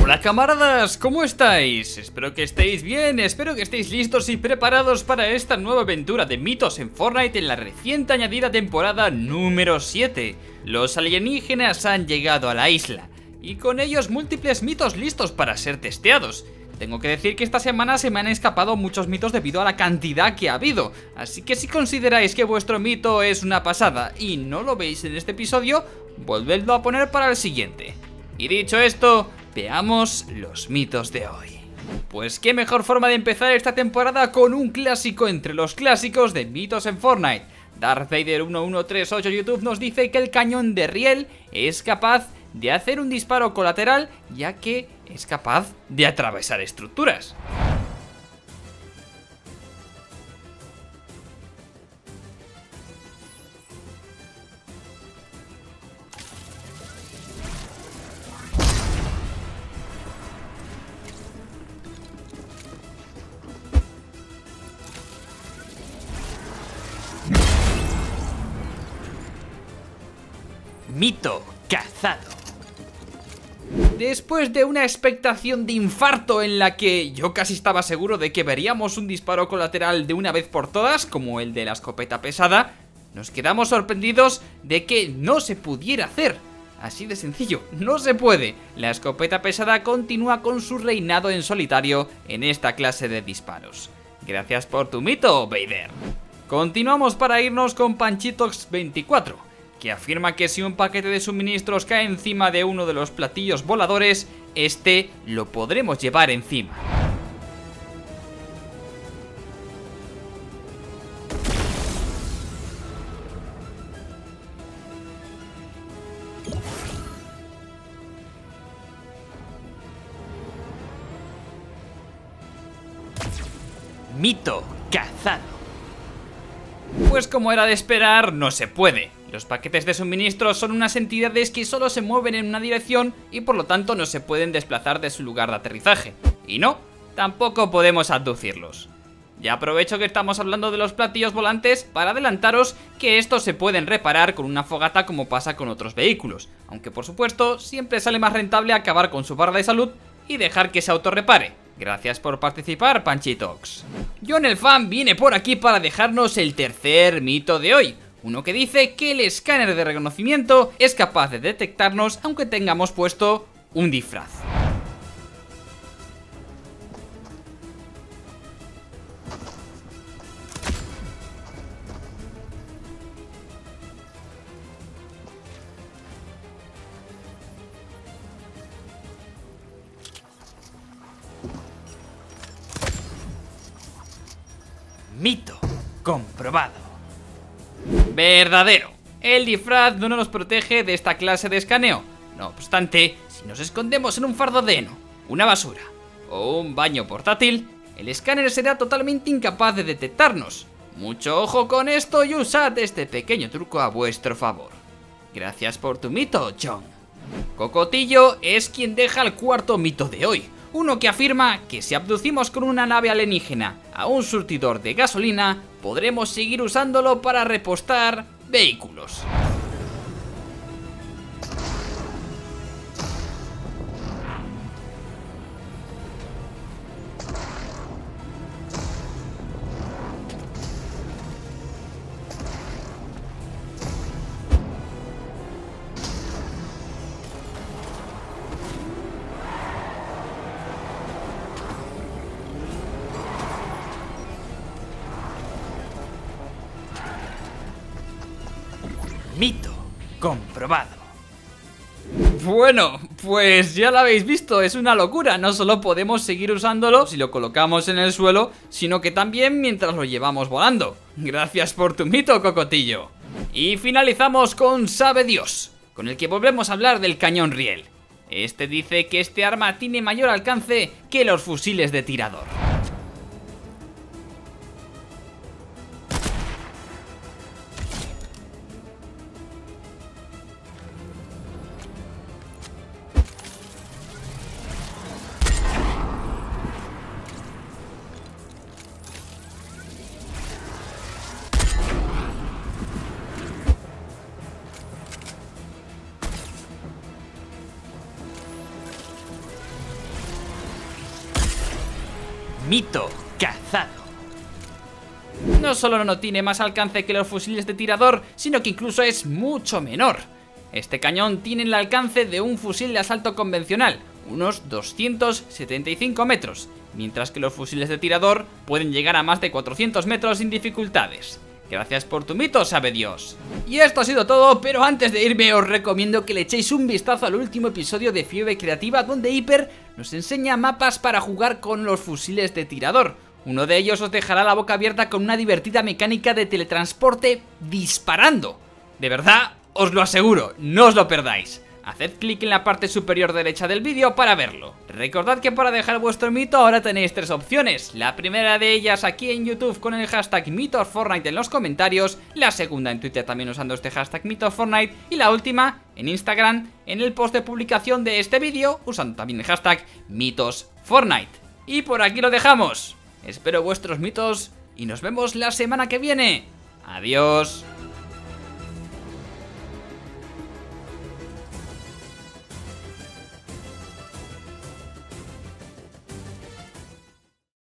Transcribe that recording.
Hola camaradas, ¿cómo estáis? Espero que estéis bien, espero que estéis listos y preparados para esta nueva aventura de mitos en Fortnite en la reciente añadida temporada número 7. Los alienígenas han llegado a la isla y con ellos múltiples mitos listos para ser testeados. Tengo que decir que esta semana se me han escapado muchos mitos debido a la cantidad que ha habido, así que si consideráis que vuestro mito es una pasada y no lo veis en este episodio, volvedlo a poner para el siguiente. Y dicho esto, veamos los mitos de hoy. Pues qué mejor forma de empezar esta temporada con un clásico entre los clásicos de mitos en Fortnite. Darth Vader 1138 YouTube nos dice que el cañón de riel es capaz de hacer un disparo colateral, ya que es capaz de atravesar estructuras. Mito cazado. Después de una expectación de infarto en la que yo casi estaba seguro de que veríamos un disparo colateral de una vez por todas, como el de la escopeta pesada, nos quedamos sorprendidos de que no se pudiera hacer. Así de sencillo, no se puede. La escopeta pesada continúa con su reinado en solitario en esta clase de disparos. Gracias por tu mito, Vader. Continuamos para irnos con Panchitox24, que afirma que si un paquete de suministros cae encima de uno de los platillos voladores, este lo podremos llevar encima. Mito cazado. Pues como era de esperar, no se puede. Los paquetes de suministros son unas entidades que solo se mueven en una dirección y por lo tanto no se pueden desplazar de su lugar de aterrizaje. Y no, tampoco podemos abducirlos. Ya aprovecho que estamos hablando de los platillos volantes para adelantaros que estos se pueden reparar con una fogata como pasa con otros vehículos. Aunque por supuesto siempre sale más rentable acabar con su barra de salud y dejar que se autorrepare. Gracias por participar, Panchitox. John el Fan viene por aquí para dejarnos el tercer mito de hoy. Uno que dice que el escáner de reconocimiento es capaz de detectarnos aunque tengamos puesto un disfraz. Mito comprobado. Verdadero. El disfraz no nos protege de esta clase de escaneo. No obstante, si nos escondemos en un fardo de heno, una basura o un baño portátil, el escáner será totalmente incapaz de detectarnos. Mucho ojo con esto y usad este pequeño truco a vuestro favor. Gracias por tu mito, John. Cocotillo es quien deja el cuarto mito de hoy. Uno que afirma que si abducimos con una nave alienígena a un surtidor de gasolina, podremos seguir usándolo para repostar vehículos. Mito comprobado. Bueno, pues ya lo habéis visto, es una locura. No solo podemos seguir usándolo si lo colocamos en el suelo, sino que también mientras lo llevamos volando. Gracias por tu mito, Cocotillo. Y finalizamos con Sabe Dios, con el que volvemos a hablar del cañón riel. Este dice que este arma tiene mayor alcance que los fusiles de tirador. mito cazado. No solo no tiene más alcance que los fusiles de tirador, sino que incluso es mucho menor. Este cañón tiene el alcance de un fusil de asalto convencional, unos 275 metros, mientras que los fusiles de tirador pueden llegar a más de 400 metros sin dificultades. Gracias por tu mito, sabe Dios. Y esto ha sido todo, pero antes de irme os recomiendo que le echéis un vistazo al último episodio de Fiebre Creativa, donde Hyper nos enseña mapas para jugar con los fusiles de tirador. Uno de ellos os dejará la boca abierta con una divertida mecánica de teletransporte disparando. De verdad, os lo aseguro, no os lo perdáis. Haced clic en la parte superior derecha del vídeo para verlo. Recordad que para dejar vuestro mito ahora tenéis 3 opciones. La primera de ellas aquí en YouTube con el hashtag MitosFortnite en los comentarios, la segunda en Twitter también usando este hashtag MitosFortnite y la última en Instagram en el post de publicación de este vídeo usando también el hashtag MitosFortnite. Y por aquí lo dejamos. Espero vuestros mitos y nos vemos la semana que viene. Adiós.